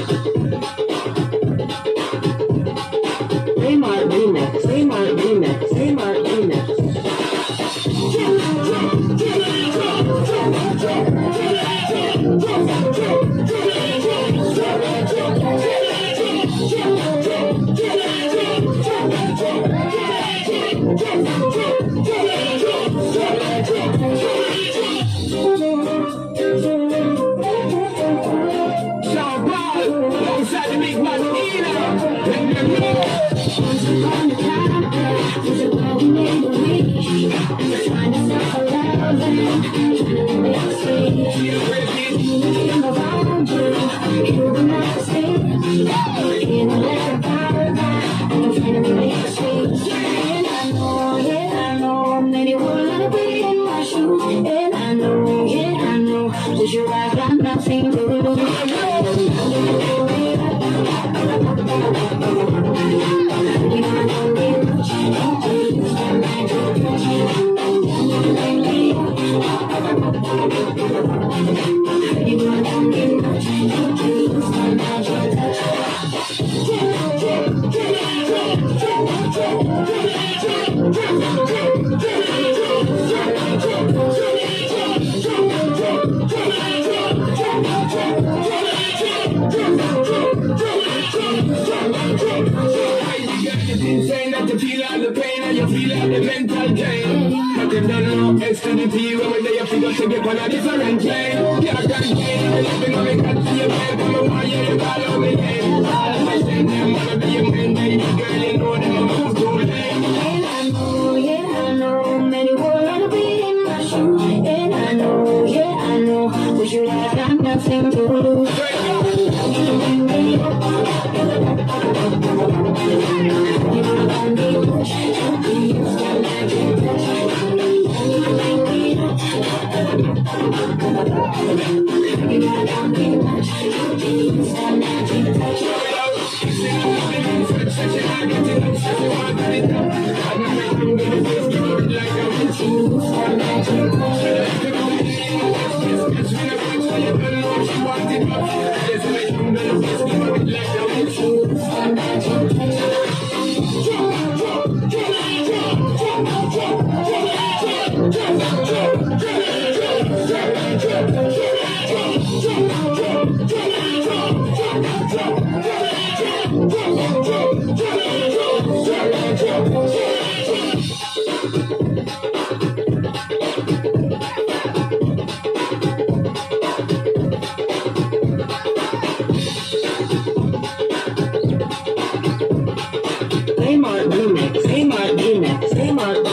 Saying that you feel all the pain and you feel all the mental drain. But you don't know X to the P when you figure to get on a different plane. Can't contain, I'm living on me, can't see your babe, I'm a warrior, you call out me name. All of my shame, them wanna be your man, baby girl, you know them, I'm too too late. And I know, yeah, I know, many wanna be in my shoes. And I know, yeah, I know, but you have got nothing to lose. Remix, remix, remix.